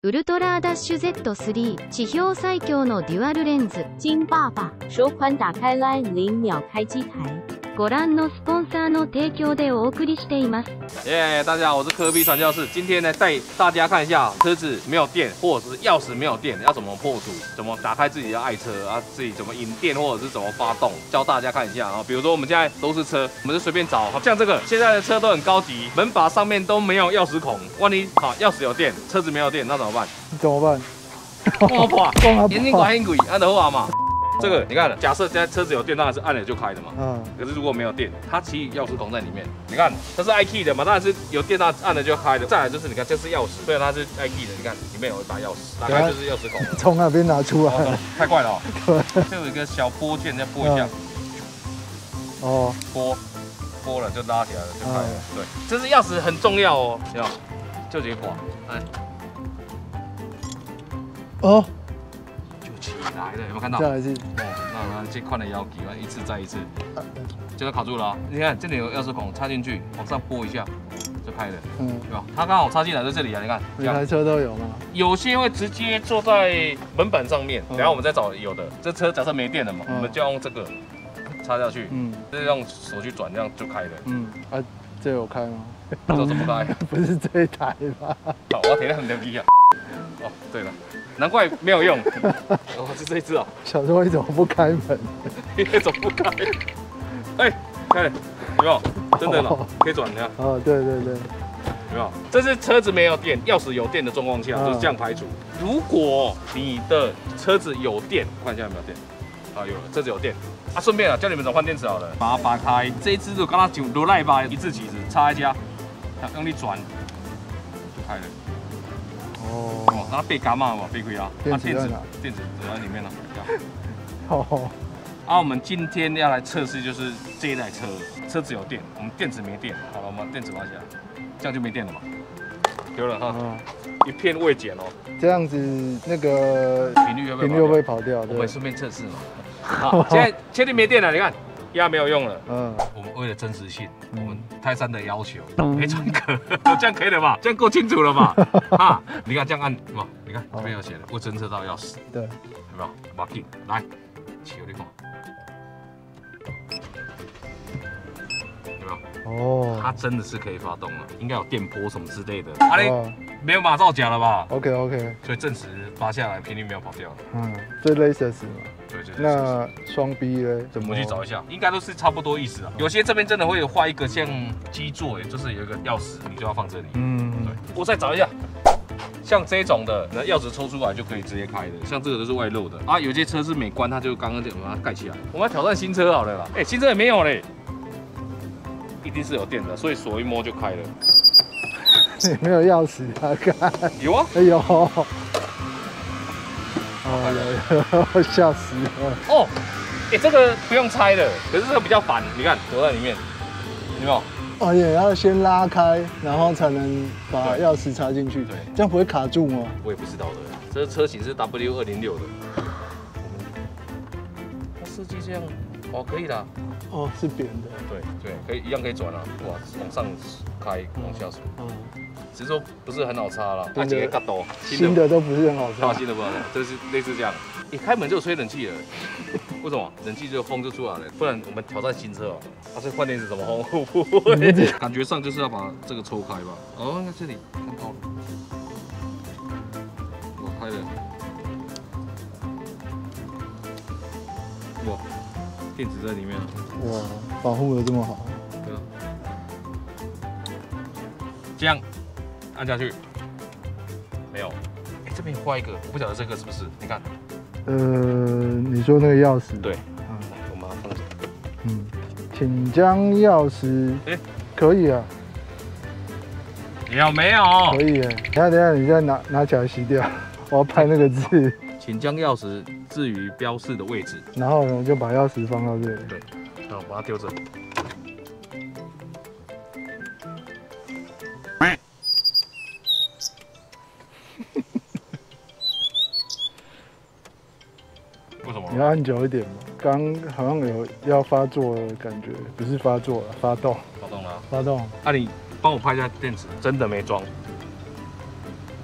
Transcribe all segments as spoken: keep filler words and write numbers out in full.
ウルトラダッシュ ゼットスリー 地表最強のデュアルレンズ。 金爸爸手款打开 Line 零秒开机台。 ご覧のスポンサーの提供でお送りしています。 耶、yeah, 大家好，我是科比传教士。今天呢，带大家看一下车子没有电，或者是钥匙没有电，要怎么破除，怎么打开自己的爱车啊，自己怎么引电，或者是怎么发动，教大家看一下啊。比如说我们现在都是车，我们就随便找，好像这个现在的车都很高级，门把上面都没有钥匙孔，万一好钥匙有电，车子没有电，那怎么办？ 怎么办？ 哇破， 光眼睛管很贵，按的话嘛。这个你看，假设现在车子有电，当然是按了就开的嘛。嗯。可是如果没有电，它其实钥匙孔在里面。你看，它是 i key 的嘛，当然是有电，它按了就开的。再来就是你看，这是钥匙，虽然它是 i key 的，你看里面有一把钥匙，打开就是钥匙孔。 从哪边拿出来？ 哦、太快了、哦。对。这有一个小拨键，再拨一下。嗯、哦。拨，拨了就拉起来了，就开了。嗯、对，这是钥匙很重要哦，有没有？就这滑，哎。哦。起来了，有没有看到？ 再来一次。 哦，那那这款的腰机，一次再一次，就要卡住了、哦。你看这里有钥匙孔，插进去，往上拨一下，就开了。嗯，对吧？它刚好插进来在这里啊，你看。 每台车都有吗？ 有些会直接坐在门板上面，嗯、然后我们再找有的。这车假设没电了嘛，嗯、我们就要用这个插下去，嗯，就是用手去转，这样就开了。嗯， 啊，这有开吗？ 这怎么开？ 不是这一台吧？ 好，我要贴得很牛逼啊。哦，对了。难怪没有用，哦，是这一只哦。 小时候你怎么不开门？ 你怎么不开？哎、欸，开了，有没有？真的了，可以转的。 哦，对对对， 有没有？这是车子没有电，钥匙有电的状况下，就是这样排除。如果你的车子有电，看一下有没有电。啊，有了，车子有电。啊，顺便啊，教你们怎么换电池好了。把它拔开，这一只就刚刚就罗赖吧，一字起子插一下，用力转，就开了。哦，哦，那被干嘛嘛？被亏啊！ 电池在哪？ 电池在里面了。 哦。 啊，我们今天要来测试，就是这一台车，车子有电，我们电池没电。好了，我们电池拔起来，这样就没电了嘛。丢了哈，嗯、一片未减哦。 这样子那个频率频率会不会跑掉？ 我们顺便测试嘛。好，现在确定没电了，你看。压没有用了，嗯，我们为了真实性，我们泰山的要求，没转壳，这样可以了吧？这样够清楚了吧？啊，你看这样按，嘛，你看这边有写的，不侦测到钥匙， 对， 有没有？把它进来，起有你看，有没有？哦，它真的是可以发动了，应该有电波什么之类的。啊嘞，没有马造假了吧 ？OK OK， 所以证实拔下来频率没有跑掉。 嗯，这 Lexus 嘛。 对对对， 那双 B 呢？怎么？ 我去找一下，应该都是差不多意思啊。有些这边真的会有画一个像基座，就是有一个钥匙，你就要放这里。嗯，对。我再找一下，像这种的，那钥匙抽出来就可以直接开的，像这个都是外露的啊。有些车是没关，它就刚刚就把它盖起来。我们要挑战新车好了啦。哎、欸，新车也没有嘞，一定是有电的，所以锁一摸就开了。 你没有钥匙啊？看。 有啊。 哎呦。哦，有有，吓死了！ 哦，哎，这个不用拆的，可是这个比较烦，你看躲在里面，有没有？ 哦，也要先拉开，然后才能把钥匙插进去。对，这样不会卡住吗？ 我也不知道的，这车型是 W 二零六的。它设计这样，哦，可以啦。 哦，是扁的。 对对，可以一样可以转啊，哇，往上开，往下锁。嗯。只是说不是很好插啦，它几个角度， 新的都不是很好插， 新的不好插，这是类似这样。一开门就吹冷气了，为什么？冷气就风就出来了，不然我们挑战新车哦。啊，所以换电池怎么烘？不会，感觉上就是要把这个抽开吧。哦，那这里看到了，我开了，哇，电池在里面。 哇，保护的这么好。 对啊。这样。按下去，没有。哎，这边画一个，我不晓得这个是不是？你看。 呃，你说那个钥匙？ 对。嗯，我把它放这。 嗯，请将钥匙。哎，可以啊。 有没有？ 可以哎。等下等下，你再拿拿起来洗掉，我要拍那个字。 请将钥匙置于标示的位置。 然后呢，就把钥匙放到这里。 对。然后把它丢这。为什么？ 你要按久一点嘛，刚好像有要发作的感觉，不是发作了，发动。 发动了。 发动。 啊，你帮我拍一下电池，真的没装。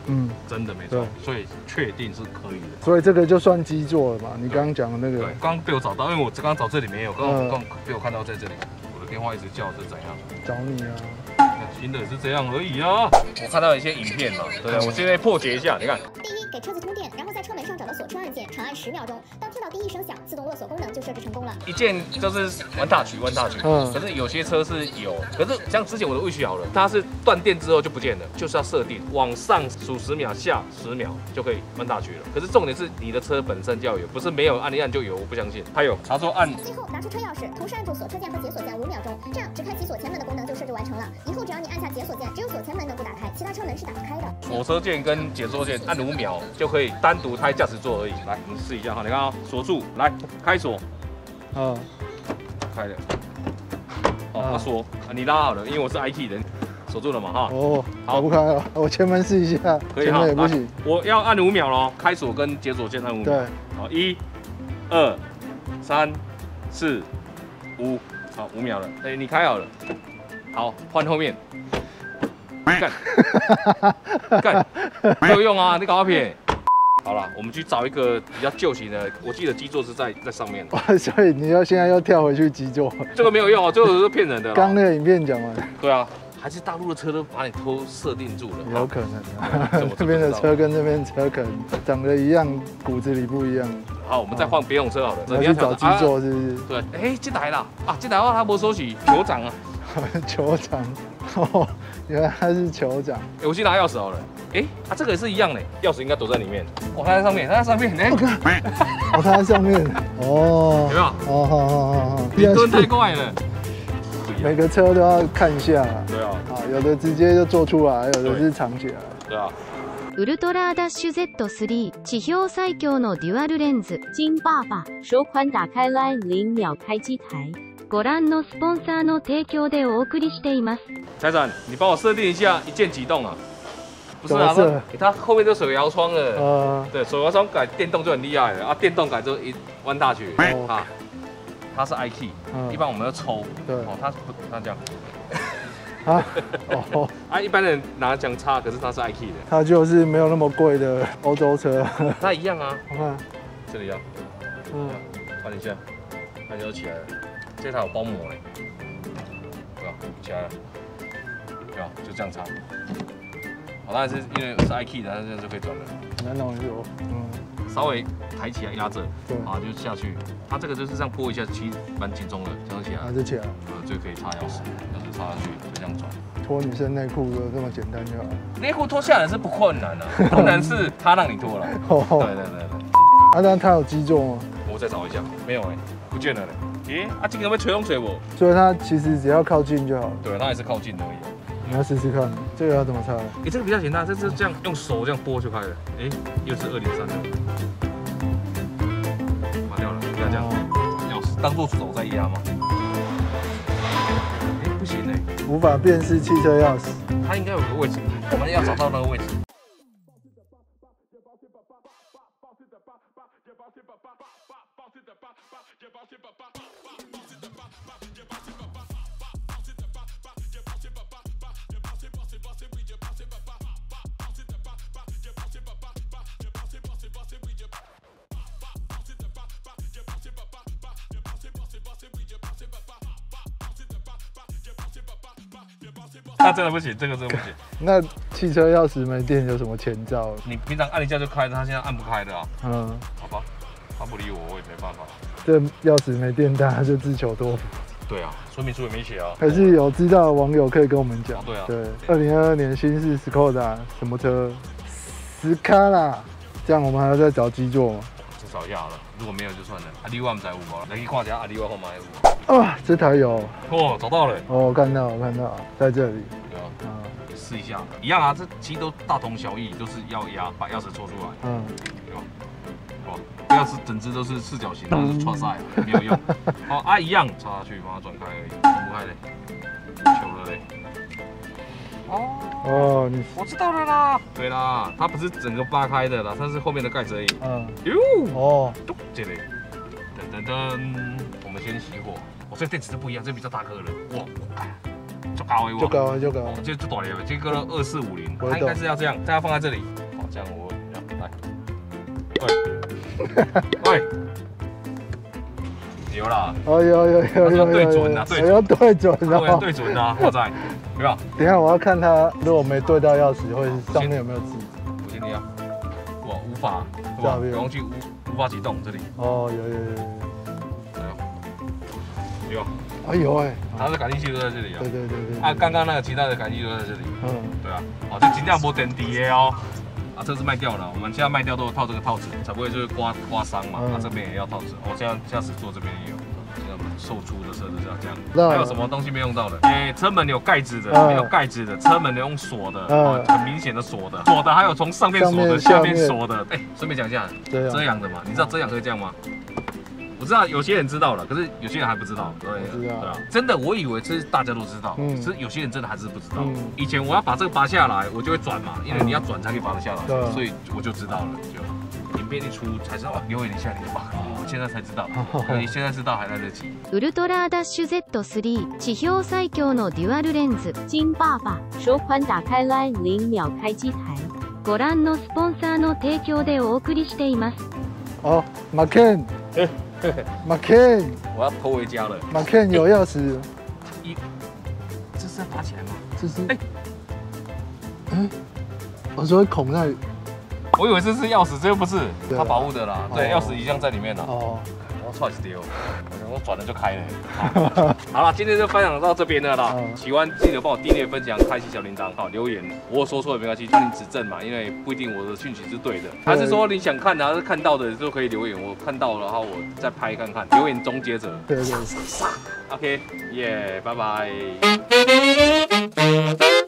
嗯，真的没错，所以确定是可以的。 所以这个就算基座了嘛？你刚刚讲的那个， 对，刚刚被我找到，因为我刚刚找这里没有，刚刚刚被我看到在这里，我的电话一直叫是怎样？ 找你啊。 新的是这样而已啊！我看到一些影片嘛，对不对？我现在破解一下，你看。 第一，给车子通电，然后在车门上找到锁车按键，长按十秒钟。当听到滴一声响，自动勒锁功能就设置成功了。 一键就是 one touch one touch， 嗯，可是有些车是有，可是像之前我的wish好了，它是断电之后就不见了，就是要设定往上数十秒，下十秒就可以 one touch 了。可是重点是你的车本身就要有，不是没有按一按就有，我不相信。还有，他说按。 最后拿出车钥匙，同时按住锁车键和解锁键五秒钟，这样只开启锁前门的功能就设置完成了。以后只要你按下解锁键，只有锁前门能够打开，其他车门是打不开的。 锁车键跟解锁键按五秒就可以单独开驾驶座而已。来，我们试一下哈，你看啊、哦，锁住，来开锁， 嗯， 开了。哦，他锁，你拉好了，因为我是 I T 人，锁住了嘛哈。 哦，打不开了，我前门试一下， 可以哈，也不行。我要按五秒咯，开锁跟解锁键按五秒。 对， 好，一、二、三、四、五，好，五秒了。哎、欸，你开好了，好，换后面。干，干，没有用啊！你搞屁！好了，我们去找一个比较旧型的。我记得基座是在在上面。 所以你要现在要跳回去基座？ 这个没有用啊，这个是骗人的。 刚那个影片讲完。 对啊，还是大陆的车都把你都设定住了。 有可能啊，这边的车跟这边车可能长得一样，骨子里不一样。 好，我们再换别种车好了。 你要去找基座是不是？ 对，哎，进来了啊！进来的话，他没收起酋长啊。 酋长，哦，原来他是酋长。 我去拿钥匙好了。哎，啊，这个也是一样的，钥匙应该躲在里面。哦，它在上面，它在上面。哎， 哦，它在上面。哦， 有没有？ 哦，好好好好。 你蹲太快了。 每个車都要看一下。 对啊。 啊，有的直接就做出来，有的是藏起来。 对啊。 ウルトラダッシュ ゼットスリー 地表最強のデュアルレンズ。 金爸爸收宽打开 Line 零秒开机台。 ご覧のスポンサーの提供でお送りしています。 财产，你帮我设定一下一键启动啊。不是啊，它它后面都手摇窗了。呃，对，手摇窗改电动就很厉害了啊，电动改就一弯大曲啊。它是 I key， 一般我们要抽。对。哦，它不，它这样。啊，哦，啊，一般人拿枪插，可是它是 I key 的。 它就是没有那么贵的欧洲车。 它一样啊。 我看这里啊。嗯。按一下，它就起来了。这台有包膜嘞，对吧？起来了，对吧？就这样插。好，当然是因为是 I key 的，它这样就可以转了。 难弄就，嗯， 稍微抬起来压着，对，啊就下去。它这个就是这样拨一下，其实蛮集中的，这样起来。 啊，就起来。 呃，就可以插钥匙，钥匙插上去就这样转。 脱女生内裤就这么简单就好了。 内裤脱下来是不困难的，困难是他让你脱了。对对对对。 啊，那它有基座吗？ 我再找一下，没有哎，不见了嘞。咦，啊，这个要吹风吹我？ 所以它其实只要靠近就好了。对， 它也是靠近而已。 你要试试看，这个要怎么插？ 哎，这个比较简单，这是这样用手这样拨就开了。哎，又是二点三的，拔掉了，不要这样，钥匙当做手在压吗？哎，不行哎， 无法辨识汽车钥匙。 它应该有个位置，我们要找到那个位置。那真的不行，这个真的不行。 那汽车钥匙没电有什么前兆？ 你平常按一下就开，它现在按不开的啊。嗯，好吧，他不理我，我也没办法。 这钥匙没电，大家就自求多福。 对啊，说明书也没写啊。 还是有知道的网友可以跟我们讲。 哦、对啊， 对，二零二二年新式 Skoda 什么车？斯卡啦，这样我们还要再找基座吗？ 至少要了，如果没有就算了。阿里瓦唔知有无？来去看一下阿里瓦后面有。 啊，这台有。 哦，找到了。 哦，看到，我看到，在这里。 对啊。嗯，试一下，一样啊，这其实都大同小异，都是要压，把钥匙抽出来。嗯，对吧？好，钥匙整只都是四角形，都是穿塞，没有用。哦啊，一样插下去，把它转开而已，不开嘞，糗了嘞。哦哦，你我知道了啦。对啦，它不是整个扒开的啦，它是后面的盖子而已。嗯。哟。哦。嘟，这里。噔噔噔，我们先熄火。哦，这电池都不一样，这比较大颗的。哇，就高的哇。 就高的就高。 哦，这就大的，这个二四五零，它应该是要这样，再要放在这里。 这样我来，喂，喂，有啦， 哦，有有有有有对准啊，对准， 要对准对哦。 对准啊，我在，有没有？ 等一下我要看它，如果没对到钥匙，会上面有没有字？ 我先要，我无法，是吧？ 这边不用去无无法启动这里， 哦，有有有有。 有， 哎呦哎， 它的感应器都在这里啊。 对对对对。 啊，刚刚那个其他的感应器都在这里。 嗯。 对啊，哦，这尽量不点底的哦。啊，车子卖掉了，我们现在卖掉都有套这个套子，才不会就是刮刮伤嘛。 嗯、 啊，这边也要套子，我、哦、现在驾驶座这边也有。现在我们售出的车子是要这样。 那还有什么东西没用到的？哎、欸，车门有盖子的， 嗯、 没有盖子的，车门有用锁的， 嗯、 啊，很明显的锁的，锁的还有从上面锁的，下面锁的。哎，顺、欸、便讲一下，遮阳的嘛，你知道遮阳可以这样吗？我知道有些人知道了，可是有些人还不知道。对，对啊，真的，我以为这是大家都知道，嗯，其实有些人真的还是不知道。嗯、以前我要把这个拔下来，我就会转嘛，因为你要转才可以拔得下来，嗯、所以我就知道了。就影片一出才知道，留言一下你就哇，我现在才知道，所以现在知道还来得及。 ウルトラダッシュ ゼットスリー 地表最強のデュアルレンズ。 金爸爸手宽打开 Line 零秒开机台。 ご覧のスポンサーの提供でお送りしています。 哦 ，Macan。Macan， 我要偷回家了。 Macan 有钥匙。 一，这是要拔起来吗？ 这是。 哎， 嗯，我说孔那里。 我以为这是钥匙，这又不是，它保护的啦。对，钥匙一样在里面啦。 哦。 我踹死丢，我想说转了就开了。好了，今天就分享到这边了啦。喜欢记得帮我订阅、分享、开启小铃铛，好留言。我有说错也没关系，帮你指正嘛，因为不一定我的讯息是对的。还是说你想看的，还是看到的就可以留言，我看到了，然后我再拍看看。留言终结者。 对对。 OK， 耶，拜拜。